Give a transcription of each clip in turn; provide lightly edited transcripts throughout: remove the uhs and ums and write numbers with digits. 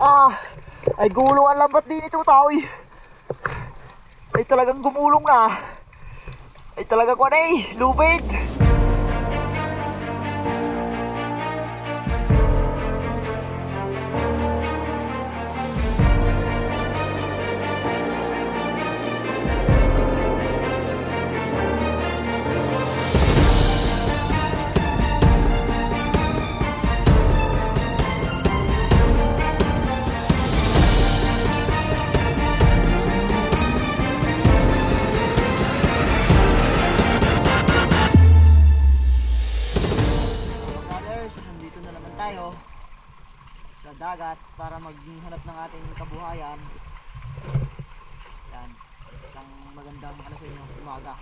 Ah, ay gulong ang lambat din ito tao eh. Ay talagang gumulong na. Ay talagang kwan eh, lubid. Tayo sa dagat para maghanap ng ating kabuhayan. Yan, isang magandang ano sa inyo, umaga.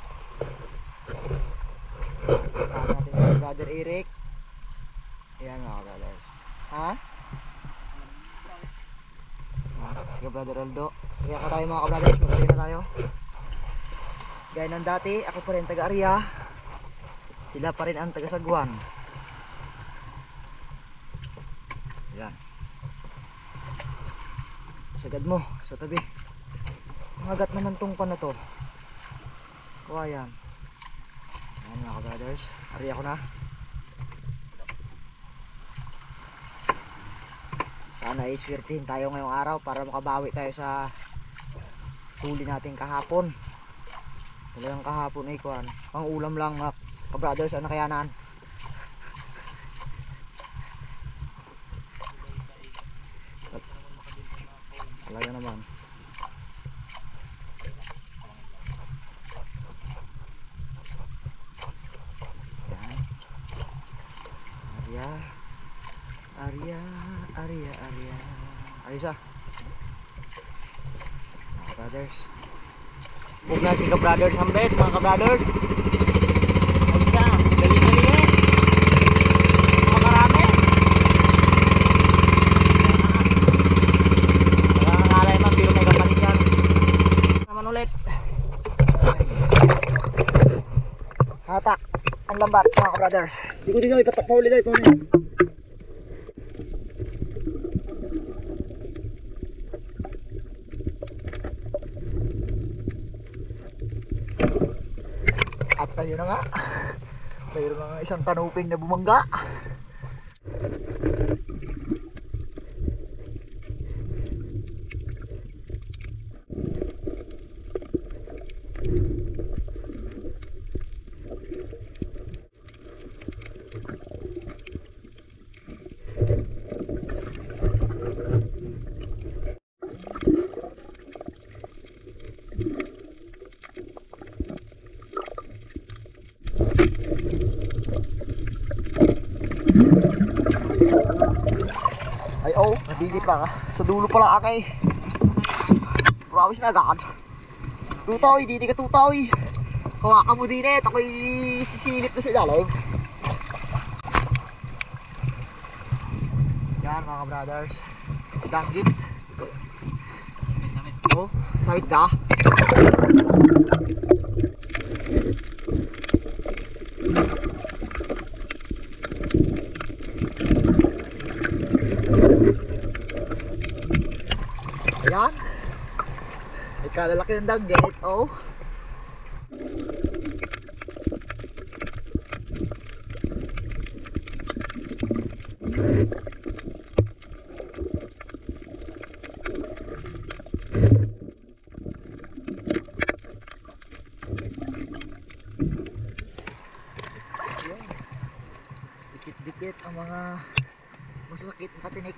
Kasama natin si Brother Eric. Ayan mga brothers. Ha? Sige Brother Aldo. Kaya ka tayo mga kabrothers, magkari na tayo. Gaya ng dati, ako pa rin taga-Arya. Sila pa rin ang taga-Sagwan. Yan. Sagad mo sa tabi. Mangagat naman tong pan na to. Kawayan. Yan mga kabrothers. Ari ako na. Sana iswertihin tayo ngayong araw para makabawi tayo sa huli natin kahapon. Talagang kahapon ay kuhan. Pang ulam lang mga kabrothers. Ano kayanan? Talaga naman. Yan. Arya. Ayos ah. Mga brothers. Huwag na si ka-brothers ang best mga ka-brothers. Ayos ah. Galing-galing eh. Mga marami. Hatak ang lambat mga ka-brothers. Dito ipatak pa ulit tayo. At tayo na nga. Mayroon nga isang kanuping na bumangga. Ay oh, nadigit pa ka. Sa dulo pala akay. Promise na agad. Tutaw, hindi ka tutaw. Hawakan mo din eh. Ako'y sisilip na sa ilalim. Yan mga brothers. Danggit. Oh, sawit ka. Ayan. May kalalaki ng danggit. Oh. Dikit-dikit ang mga masasakit na katinik.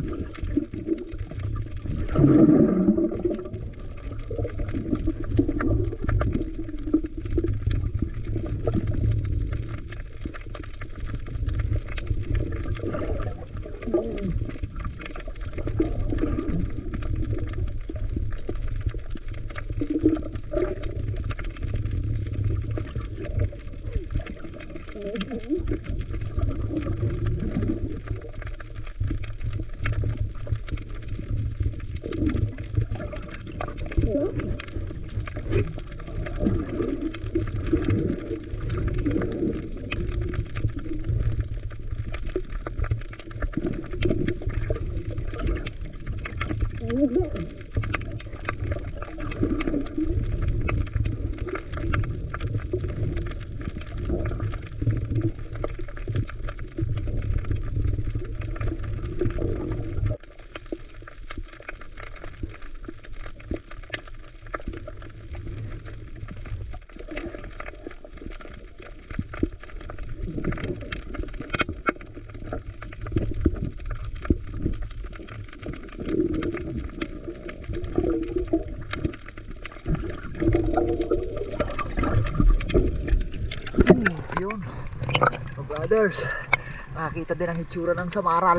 Yun, brothers, nakakita din ang hitsura ng samaral.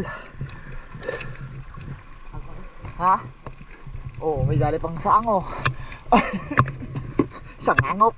Ha? Oo, may dali pang sango. Sangangok.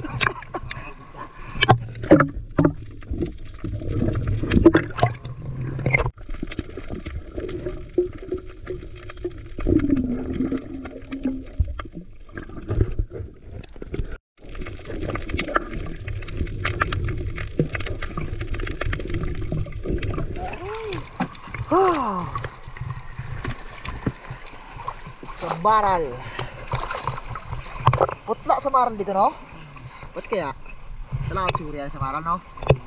Samaral. Putla samaral dito, no? Ba't kaya? Salamat siguro yan samaral, no?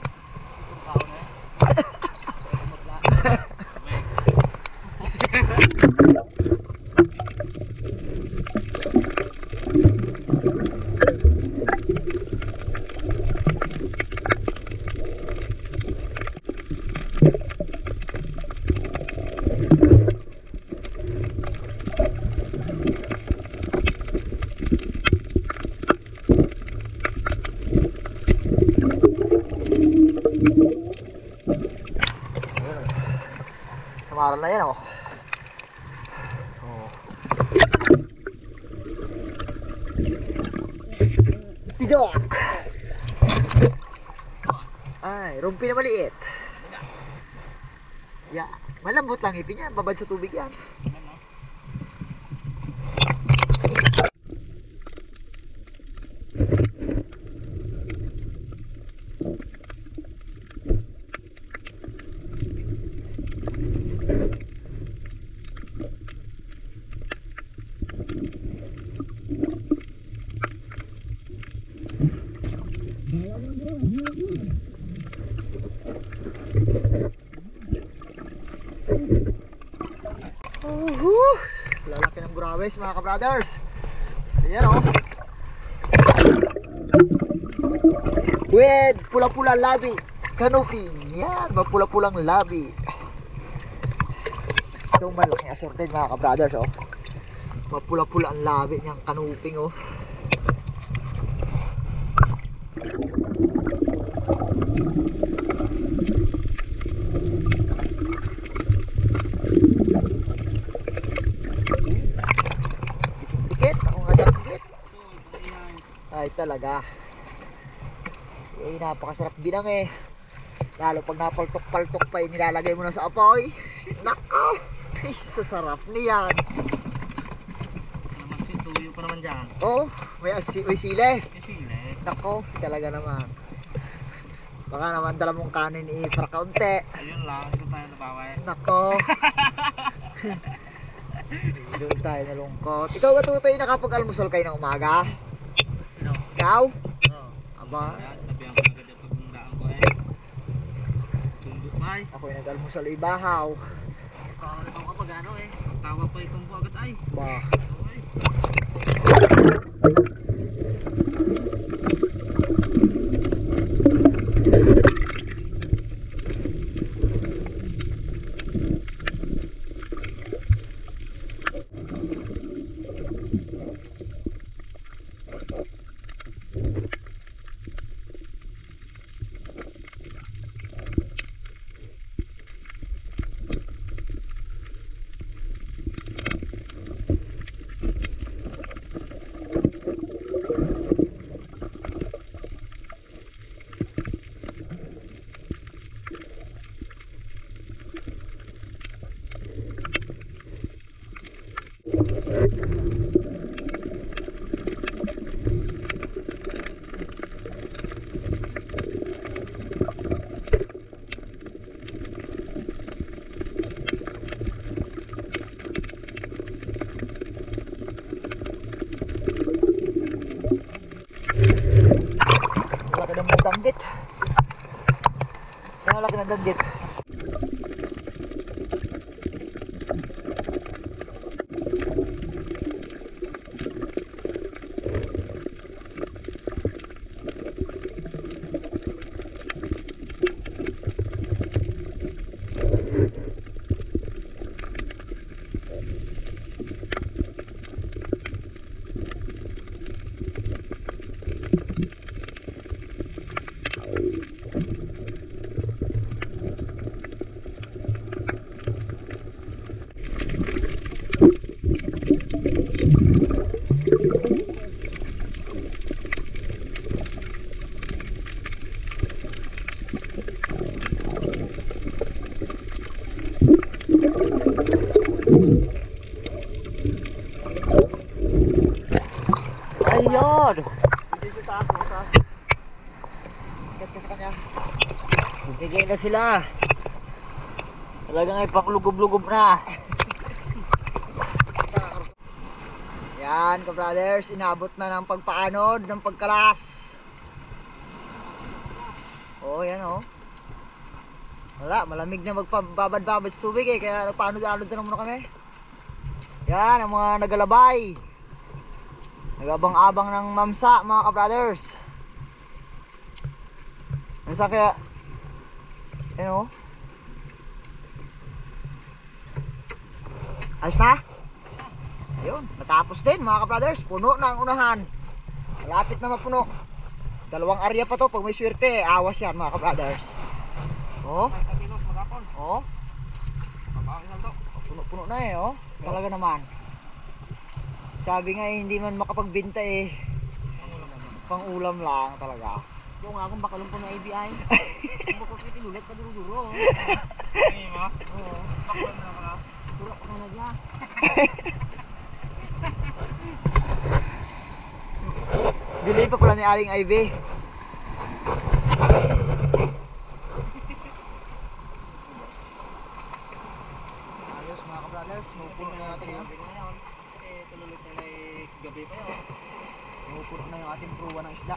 Samaral na yan, oh. Tidok. Ay, rumpi na maliit. Yeah, malambot lang ipin yan, babad sa tubig yan. Lalaki ng burawes mga ka-brothers. Ayan, oh. With pula-pula labi canopy. Yan, mapula-pulang labi. Itong malaking assorted mga ka-brothers, oh. Mapula-pula ang labi niyang canoping, oh. Dikit-dikit, ako nga dikit. Ay talaga. Eh, napakasarap binang eh. Lalo pag napaltok-paltok pa yung nilalagay mo na sa apoy. Nako! Ay, sasarap niyan. Tuyo pa naman dyan. Oh, may sile. May sili. Nako, talaga naman. Baka naman dala mong kanin i-fra kaunti. Ayun lang, doon tayo nabaway. Nako. Doon tayo nalungkot. Ikaw ba Tutoy, nakapag-almusal kayo ng umaga? Sino? Ikaw? Oo. Aba, Sabihan ko agad yung pagmundaan ko eh. Tumbok ay. ako'y nag-almusal ibahaw. Ikaw kapag ano eh. Tawa pa itong po agad ay. Ba, Okay. Laki ng mga danggit. Ang laki ng danggit. Ayun! Hindi sa taas, sa taas. Ikat ka sa kanya. Bibigay na sila. Talagang ay panglugob-lugob na. Yan, ka-brothers, inabot na ng pagpaanod, ng pagkalas. Oh, yan oh. Wala, malamig na magpababad-babad sa tubig eh, kaya nagpaanod-anod na muna kami. Yan, ang mga nagalabay. Nagabang-abang ng mamsa, mga ka-brothers. Nasa kaya, ano? Ayos na? Ayun, natapos din mga ka-brothers. Puno na ang unahan. Malapit na mapuno. 2 area pa to, pag may swerte, awas yan mga ka-brothers. Oh, oh. Puno-puno na eh, oh. Talaga naman. Sabi nga eh, hindi man makapagbenta eh. Pang-ulam lang talaga. Kung akong bakalong po ng ABI. Kung bako kitinulit ka duro-duro. Ay mo? Oo. Bakalong na ka. Duro ka na nagya. Bili pa pala ni Aling Ivy. Ayos mga ka-brothers, mapupuno na natin yun. Tululit na na gabi pa yun. Mapupuno na yung ating pruwa ng isda.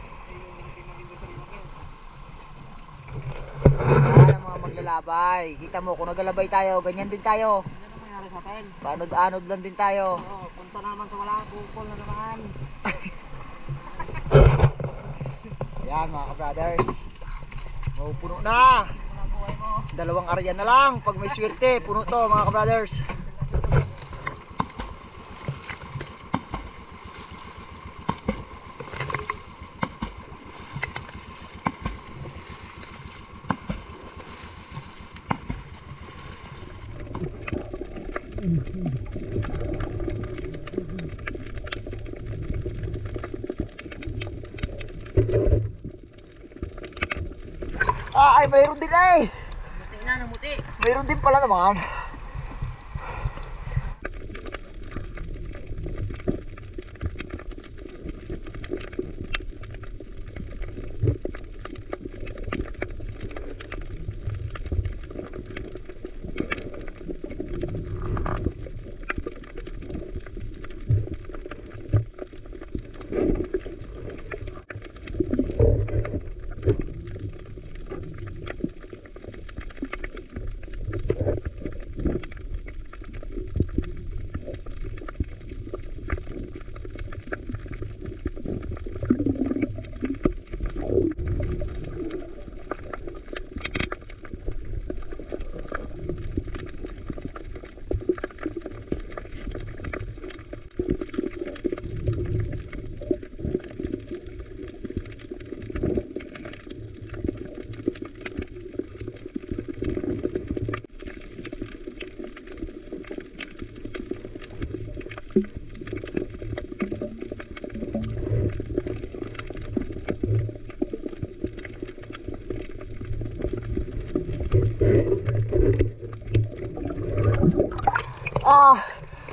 Yan ang mga maglalabay. Kita mo, kung naglalabay tayo, ganyan din tayo. Ano na nangyari sa atin? Paanod-anod lang din tayo. Oo, punta naman sa wala, bukol na naman. Yan mga ka-brothers, mapupuno na. Ano ang buhay mo? 2 area na lang. Pag may swerte, puno to mga ka-brothers. Ay, mayroon din eh. Muti na, namuti. Mayroon din pala naman.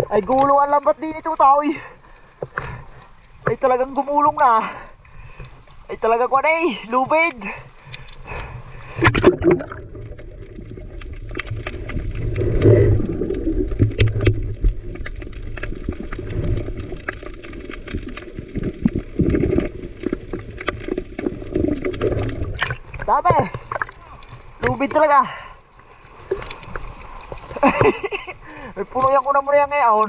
Ay gulong ang lambat din ito tao eh. Ay talagang gumulong na. Ay talagang kwan eh, lubid. Dami. Lubid talaga. Ay puno yan ko na muna yan ngayon.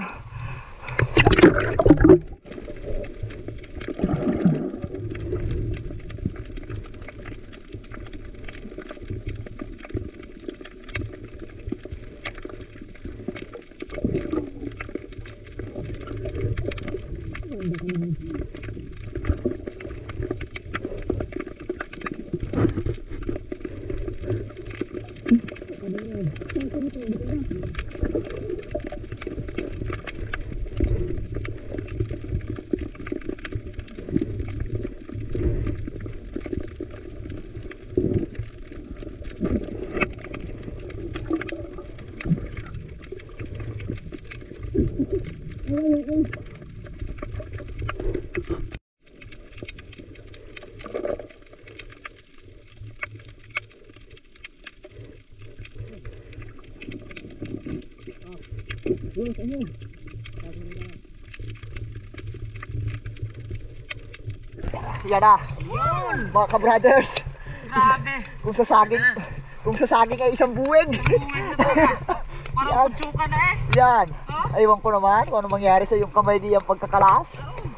Yan na. Mga ka-brothers. Grabe. Kung sa saging ay isang buwig. Buwig na talaga. Parang Yan. kutsuka na eh. Yan. Huh? Aywan ko naman kung ano mangyari sa yung kamay niyang pagkakalas.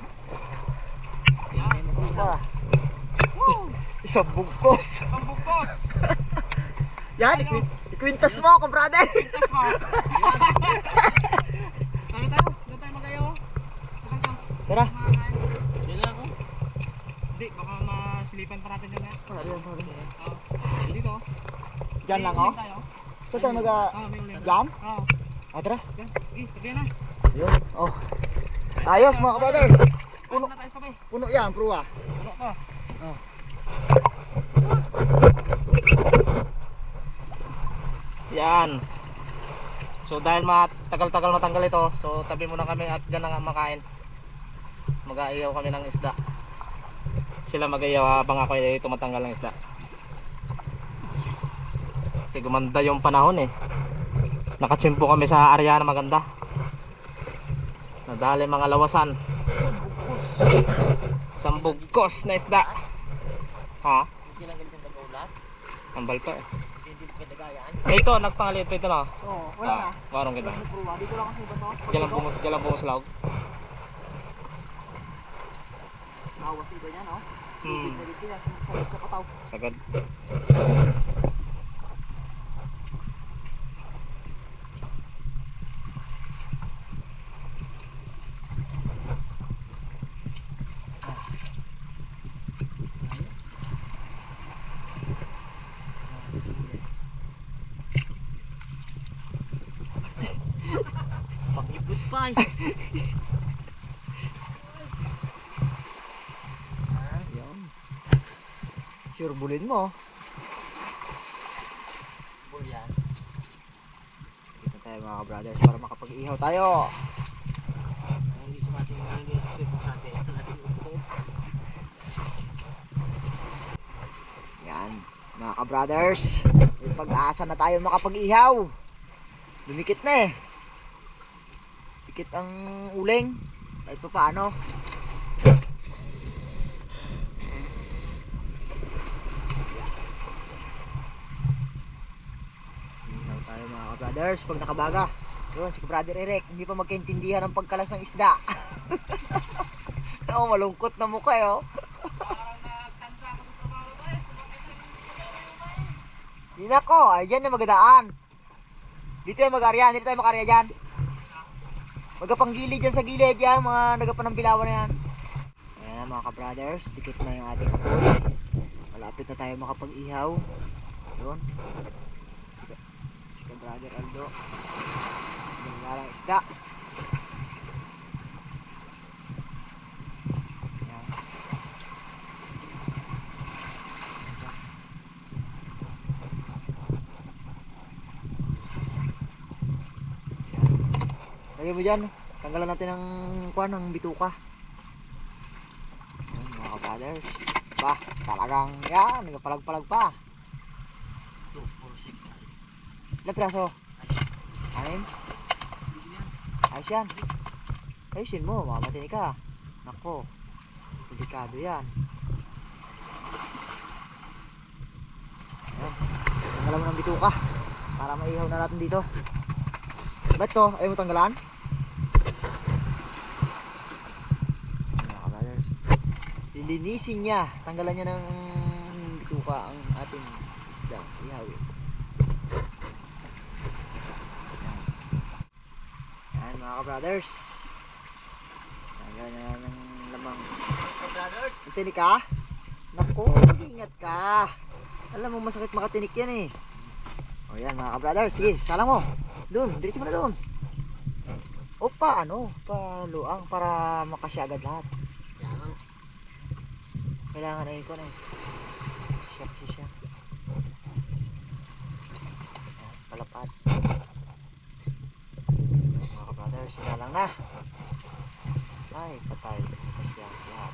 Yan. Ah, Woo! isang bugkos. Pambukos. Yan, ikwintas mo, ka-brother. Pintas mo. Tayo tayo. Doon tayo magayo. Tayo tayo. Tara. Yan lang ako. Hindi, baka masilipan pa natin yan eh. Dito. Diyan lang, oh. Tayo. Saan tayo mag- May uling. Diyan? Oo. Ah, tara. Yan. Sabihin na. Yun. Oh. Ayos, mga ka-brothers. Puno na tayo sabay. Puno yan, pruwa. Puno to. Oh. Yan. So dahil matagal-tagal matanggal ito, so tabi muna kami at dyan na nga makain. Mag-aiyaw kami ng isda. Sila mag-aiyaw habang ako ay tumatanggal ng isda. Kasi gumanda yung panahon eh. Nakachimpo kami sa area na maganda. Nadali mga lawasan. Sambugkos na isda. Ha? Ambal pa eh. Ito, nagpangalit pa ito na. Oo, wala na. Warong kita. Pruwa. Dito lang kasi ba to? Jalan bungos laog. Awas iba niya, no? Hmm. Dito yan, sa kataw. Sagad. Pakipot pa eh. Yan. Sure bulin mo. Bulyan. Dito tayo mga brothers para makapag-ihaw tayo. Hindi sumati ng hindi sumati. Yan, mga ka-brothers. May pag-asa na tayo makapag-ihaw. Dumikit na eh. Dikit ang uling. Kahit pa paano. Ihaw tayo mga ka-brothers pag nakabaga. Yun, si ka-brother Eric, hindi pa magkaintindihan ng pagkalas ng isda. Oh, malungkot na mukha eh, oh. Hindi na ko, ay dyan na magadaan. Dito yung mag-arya, dito tayo mag-arya dyan. Magapanggilid dyan sa gilid yan, mga nagapanambilawan na yan. Ayan mga ka-brothers, dikit na yung ating apoy. Malapit na tayo makapag-ihaw. Yun. Si ka-brother Aldo. Ganyan isda. Ayan. Lagay mo dyan. Tanggalan natin ng kuwan, ng bituka. Ayan, mga kabrothers. Ba, talagang yan. Nagpalag-palag pa. 2, 4, 6. Ilang piraso? 6? Ayos yan. Ayusin mo, mamatini ka. Nako, delikado yan. Ayan, tanggalan mo ng bituka para maihaw na natin dito. Ba't to? Ayaw mo tanggalan? Mga kabrothers, lilinisin niya, tanggalan niya ng bituka ang ating isda. Ihawin. Ayan mga kabrothers, tanggalan niya ng lamang. Brothers. Tinik ka? Naku, ingat ka. Alam mo masakit makatinik yan eh. O yan mga kabrothers, sige, salang mo. Doon, diretso mo na doon. O paano? Paluang para makasya agad lahat. Yan. Kailangan ay ko na eh. Siya kasi siya. Ayan, palapad. Mga kabrothers, sinalang na. Ay, patay. Kasya lahat.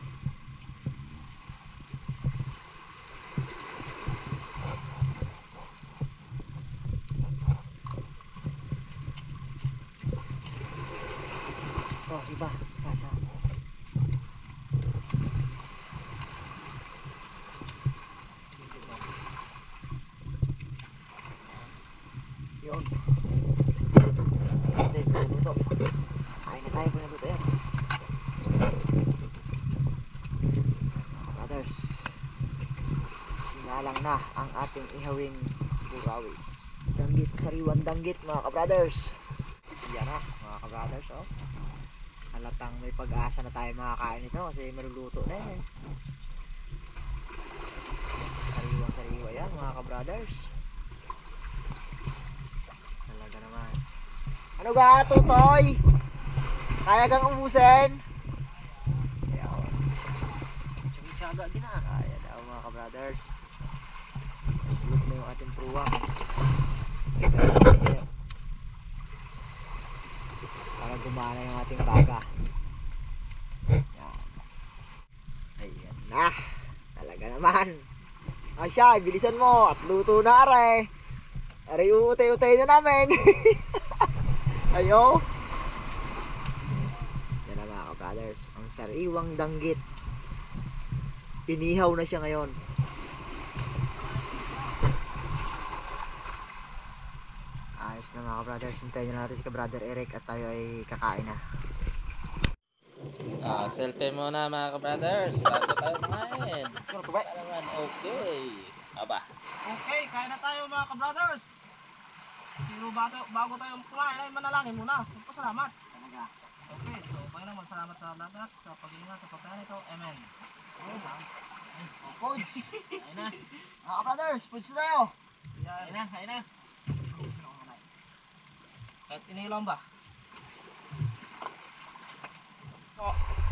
Oh, iba. Kasa. Yun. Ito yung pinaluto. Kain na tayo pinaluto yan. Brothers, sinalang na ang ating ihawing burawis. Danggit, sariwan danggit mga kabrothers. Yan na mga kabrothers, oh. Halatang may pag-asa na tayo makakain ito kasi maluluto na yan. Sariwa sariwa yan mga kabrothers. Talaga naman. Ano ga tutoy? Kaya kang ubusin? Ayan. Tsaga gina. Kaya daw mga kabrothers. Look na yung ating pruwang. Para gumana yung ating baga. Yan. Ayan na. Talaga naman. Asya, bilisan mo. At luto na are. Are utay-utay na namin. Ayo. Yan na mga kabrothers. Ang sariwang danggit. Inihaw na siya ngayon. Ayos na mga kabrothers. Hintayin na natin si ka-brother Eric at tayo ay kakain na. Selfie muna mga ka-brothers bago tayo kumain. Para naman okay. Aba. Okay, kain na tayo mga ka-brothers. Pero bago tayo kumain ay manalangin muna. Magpasalamat. Talaga. Okay, so Panginoon, salamat sa lahat sa pag-iingat sa pagkain ito. Amen. Foods! Ayun na. Mga ka-brothers, foods na tayo. Kain na, kain na. Kahit inilang ba? Oh.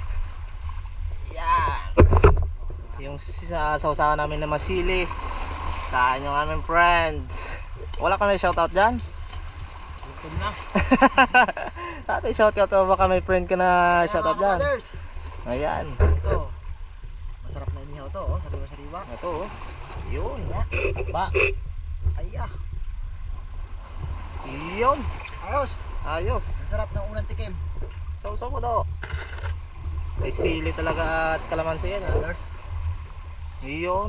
Yan. Yung sausawan namin na masili. Kain yung aming friends. Wala kami shoutout dyan? Gutom na. Ate, shoutout o baka may friend ka na shoutout dyan? Brothers, Ayan. ito. Masarap na inihaw to, oh. Sariwa-sariwa. Ito oh. Yun. Ba. Ay, Yun. ayos. Ayos. Ang sarap ng unang tikim. Sausaw mo daw. May sili talaga at kalamansi yan. Brothers, Yun.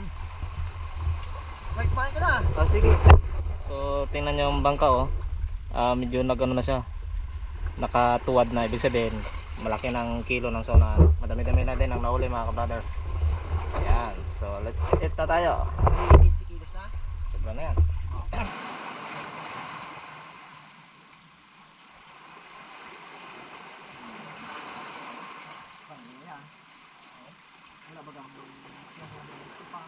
may kumain ka na. Sige. So tingnan nyo yung bangka oh. Medyo nagano na siya. Nakatuwad na. Ibig sabihin malaki ng kilo ng sona. Madami-dami na din ang nahuli mga ka-brothers. Ayan. So let's eat na tayo. May 15 kilos na. Sobra na yan. Wala ba gang pa?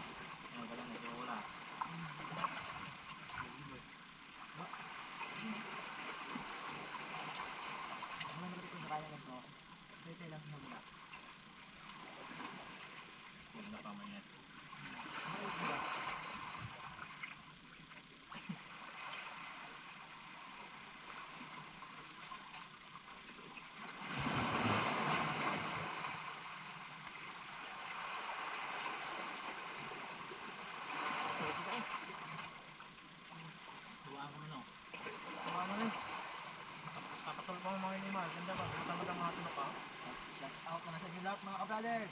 ganda ba? Tama ng mga tulok, ha? Shout out na sa inyo lahat mga ka-brothers.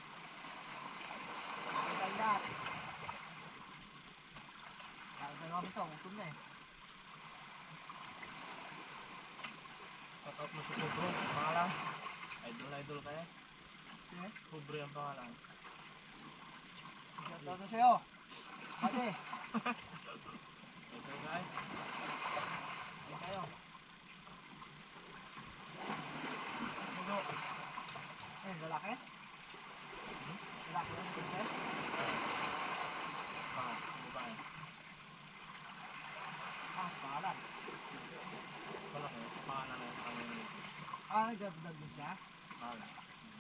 Tayo lahat. Kaya namin ito, utol na eh. Shout out mo si Kubro, pangalan. Idol kaya. Kubro yung pangalan. Shout out na sa'yo. Ate. Okay guys. Ayun tayo. Sugo. Ayun, lalaki? Lalaki lang, lalaki. Babae. Pangalan. Wala ko, pangalan na yung pangalan. Nag-vlog din siya? Pangalan.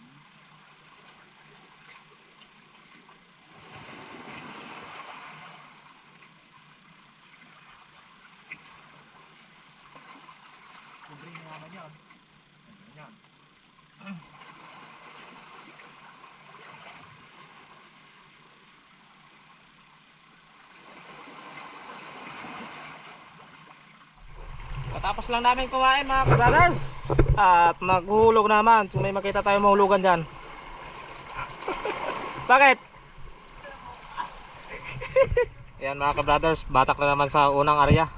Kumbring na naman yun. Yan. Katapos lang namin kumain mga brothers at naghulog naman. So may makita tayo mahulugan dyan. Bakit? Yan mga brothers, batak na naman sa unang area.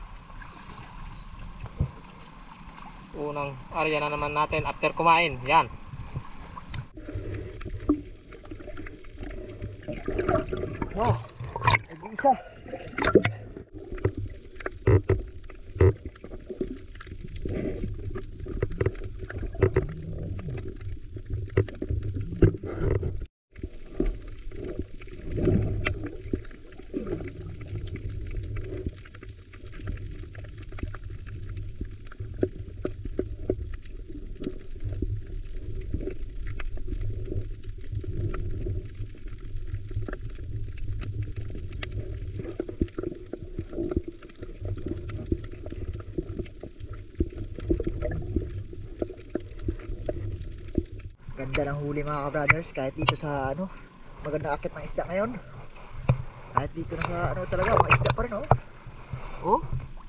Unang area na naman natin after kumain. Yan. Wow, nag-iisa. Ganda ng huli mga ka-brothers, kahit dito sa ano, maganda akit ng isda ngayon. Kahit dito na sa ano talaga, mga isda pa rin oh. Oh.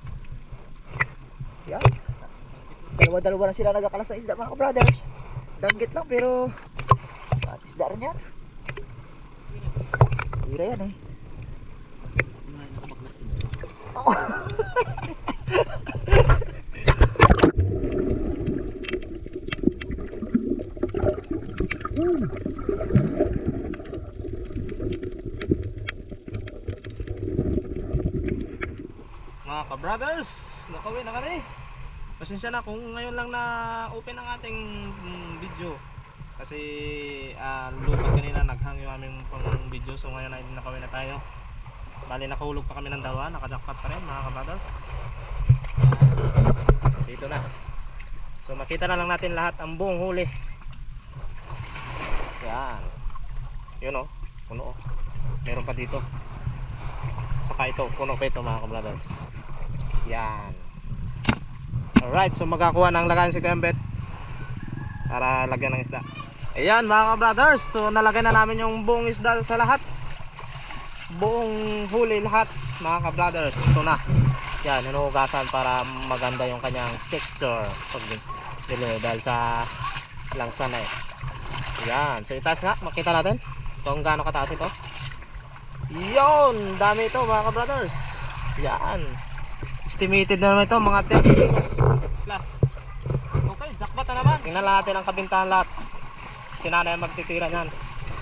Yan. Dalawa-dalawa na sila nagkakalas ng isda mga ka-brothers. Danggit lang pero isda rin yan. Hira yan eh. Oh. Mga ka-brothers, nakauwi na kami. Pasensya na kung ngayon lang na open ang ating video. Kasi lupa kanina naghang yung aming pang video. So ngayon ay nakauwi na tayo. Bali nakahulog pa kami ng dalawa, nakajakpat pa rin mga ka-brothers. So dito na. So makita na lang natin lahat ang buong huli. Yan. Yun o, puno o. Meron pa dito. Saka ito, puno pa ito mga ka-brothers. Yan. Alright, so magkakuha ng lagayan si Kembet para lagyan ng isda. Ayan mga ka-brothers, so nalagay na namin yung buong isda sa lahat. Buong huli lahat mga ka-brothers. Ito na. Yan, hinuhugasan para maganda yung kanyang texture pag nilo dahil sa langsa na eh. Yan, so itaas nga, makita natin kung gaano kataas ito. Yun, dami ito mga ka-brothers. Yan. Estimated na naman ito, mga 30 kilos plus. Okay, jackpot na naman. Tingnan lang natin ang kabintahan lahat. Sinanay magtitira niyan.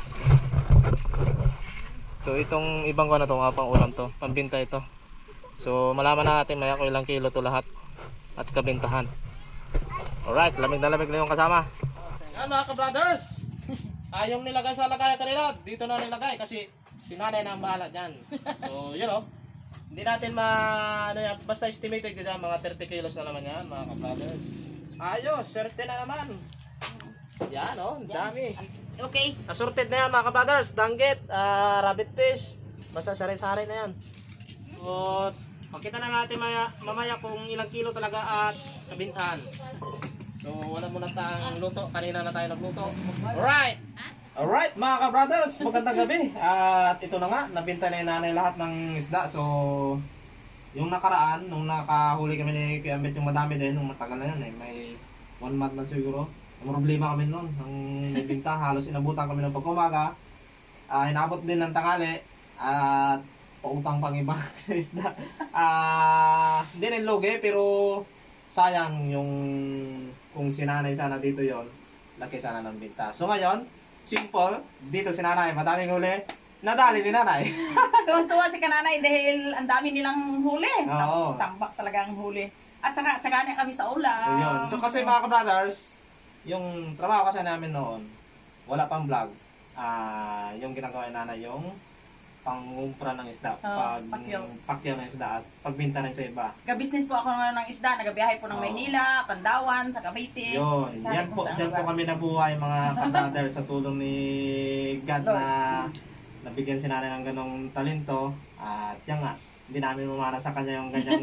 So itong ibang ko na ito, mga pang ulam to, pambinta ito. So malaman na natin maya kung ilang kilo to lahat at kabintahan. Alright, lamig na yung kasama. Yan mga ka-brothers. Yung nilagay sa lagayan kanila, dito na nilagay kasi sinanay na ang bahala dyan. So yun o. Hindi natin ano yan, basta estimated ko dyan, mga 30 kilos na naman yan mga ka-brothers. Ayos, swerte na naman. Yan o, dami. Okay. Assorted na yan mga ka-brothers, danggit, rabbit fish, basta sari-sari na yan. So, makita na natin mamaya kung ilang kilo talaga at kabintahan. So, wala muna tayong luto, kanina na tayo nagluto. Alright! Alright mga ka-brothers, magandang gabi. At ito na nga, nabinta na yung nanay lahat ng isda. So, yung nakaraan, nung nakahuli kami ni Kuya Ambet yung madami din, nung matagal na yun, may 1 month na siguro. Ang problema kami noon, ang nagbinta, halos inabutan kami ng pagkumaga. Inabot din ng tangali at pautang pang iba sa isda. Hindi rin lugi pero sayang yung kung sinanay sana dito yon, laki sana ng binta. So ngayon, simple, dito si nanay, madaming huli, nadali ni nanay. Tuwan-tuwa si kananay dahil ang dami nilang huli. Oo. Tambak talaga ang huli. At saka sagana kami sa ulam. Ayun. So kasi mga ka-brothers, yung trabaho kasi namin noon, wala pang vlog. Yung ginagawa ni nanay yung pangumpra ng isda, pakyaw ng isda at pagbinta ng sa iba. Ka-business po ako ngayon ng isda, nagabiyahe po ng Oo. Maynila, Pandawan, sa Cavite. Yun, Sa yan po, kung saan dyan po lugar. kami nabuhay mga ka-brothers sa tulong ni God na nabigyan si nanay ng ganong talento. At yan nga, hindi namin mamana sa kanya yung ganyang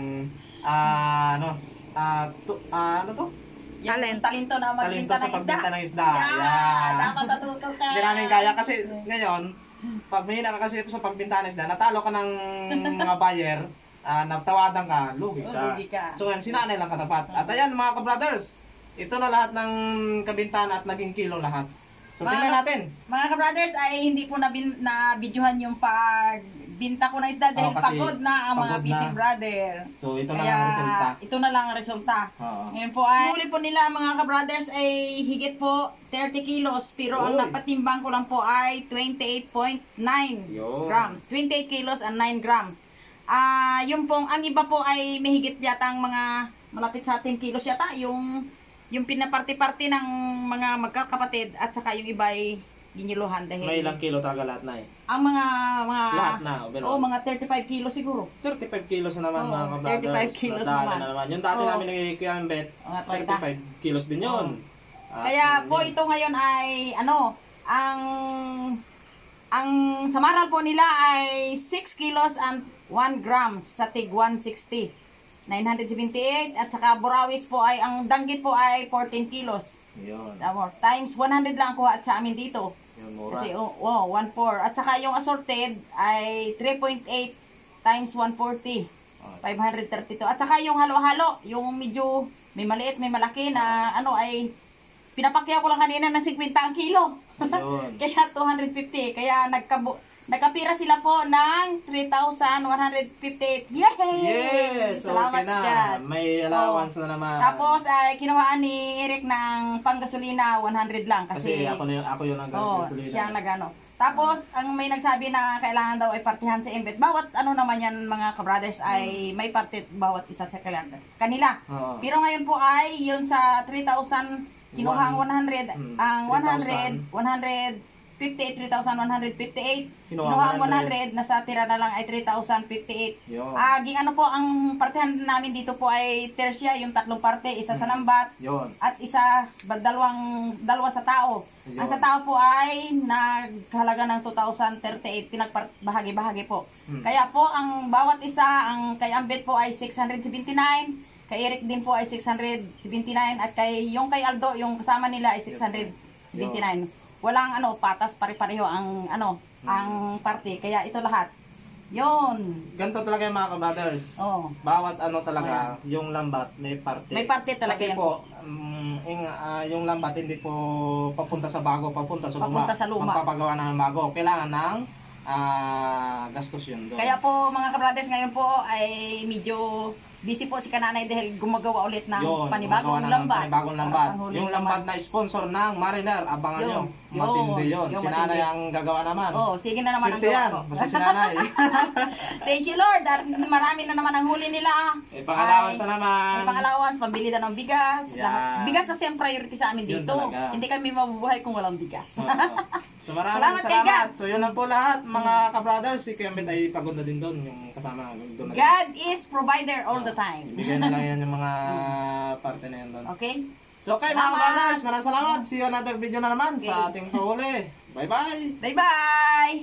ano to? Yung talento na Talento magbinta sa ng isda. pagbinta ng isda. Yeah, Yan. dapat natuto ka. Hindi namin kaya kasi ngayon, pag mahina ka kasi sa pagbinta ng isda, natalo ka ng mga buyer, natawadan ka, lugi ka. Lugi ka. So yan, sinanay lang katapat. At ayan mga ka-brothers, ito na lahat ng kabintahan at naging kilo lahat. So tingnan natin. Mga ka-brothers ay hindi po na-videohan yung pagbinta ko ng isda dahil kasi pagod na ang mga pagod busy na. brother. So ito na Kaya ang resulta. ito na lang ang resulta. Oo. Ngayon po ay huli po nila mga ka-brothers ay higit po 30 kilos pero ang Uy. napatimbang ko lang po ay 28.9 Yun. grams. 28 kilos and 9 grams. Yung pong, ang iba po ay mahigit yata ang mga malapit sa 10 kilos yata yung pinaparte-parte ng mga magkakapatid at saka yung iba ay giniluhan dahil May ilang kilo talaga lahat na eh. ang mga Lahat na, overall. mga 35 kilos siguro. 35 kilos na naman Oo, mga ka-brothers. 35 kilos Nadali naman. na naman. Yung dati Oo. namin nagkikiyambet, Mga 35 kilos din yun. At Kaya po yun. ito ngayon ay ang samaral po nila ay 6 kilos and 1 grams sa tig 160. 978 at saka Burawis po ay ang danggit po ay 14 kilos. Yun. Times 100 lang kuha sa amin dito. Yun, mura. Kasi 1.4 at saka yung assorted ay 3.8 times 140. 532. At saka yung halo-halo, yung medyo may maliit, may malaki na ay pinapakyaw ko lang kanina ng 50 ang kilo. Yun. Kaya 250. Kaya nagkapira sila po ng 3,158. Yay! Yes! Salamat Okay na. God. May allowance na naman. Tapos ay kinuhaan ni Eric ng panggasolina 100 lang kasi kasi ako yung nag-gasolina. siya ang nagano. Tapos ang may nagsabi na kailangan daw ay partihan sa embed. Bawat naman yan mga ka-brothers ay may parte bawat isa sa kanila. Oo. Pero ngayon po ay yun sa 3,000 kinuha ang 100 ang 158 3,158 kinuha ang 100 nasa tira na lang ay 3,058. Yun. Ging po ang partihan namin dito po ay tercia, yung tatlong parte, isa sa lambat Yun. at isa dalawa sa tao. Yun. Ang sa tao po ay naghalaga ng 2,038 pinagpahagi-bahagi po. Kaya po ang bawat isa, ang kay Ambet po ay 679, kay Eric din po ay 679 at yung kay Aldo, yung kasama nila ay 679. Walang patas pare-pareho ang ang parte. Kaya ito lahat. Yon. Ganito talaga yung mga ka-brothers. Oh. Bawat talaga, yung lambat may parte. May parte talaga Kasi yan po, yung lambat hindi po papunta sa bago, papunta sa luma. Papunta sa luma. Magpapagawa ng bago. Kailangan ng gastos yun doon. Kaya po mga ka-brothers ngayon po ay medyo busy po si Kananay dahil gumagawa ulit ng Yun, panibagong gumagawa na ng lambat. panibagong lambat. Panghuli Yung naman. lambat na sponsor ng Mariner, abangan nyo. Yun, Matindi yun. yung Si nanay matindi. ang gagawa naman. Oh, sige na naman ang Swerte gawa yan, ko. basta si nanay. Thank you Lord. At marami na naman ang huli nila. Pangalawan sa May naman. pangalawan, pambili na ng bigas. Yan. Bigas kasi ang priority sa amin Yun dito. talaga. Hindi kami mabubuhay kung walang bigas. Oo. So maraming Salamat kay salamat. God. So yun lang po lahat mga ka-brothers. Si Kuya Ambet ay pagod na din doon. Yung kasama doon na rin. God is provider all the time. Ibigay na lang yan yung mga parte na yan doon. Okay? So okay mga Salamat. brothers, maraming salamat. See you another video na naman Okay. sa ating pahuli. Bye bye! Bye-bye!